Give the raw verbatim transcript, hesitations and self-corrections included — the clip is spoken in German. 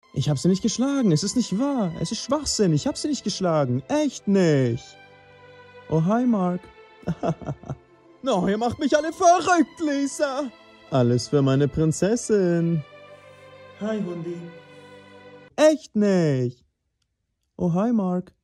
Ich habe sie nicht geschlagen. Es ist nicht wahr. Es ist Schwachsinn. Ich habe sie nicht geschlagen. Echt nicht. Oh, hi, Mark. Oh, ihr macht mich alle verrückt, Lisa. Alles für meine Prinzessin. Hi, Hundi. Echt nicht. Oh, hi, Mark.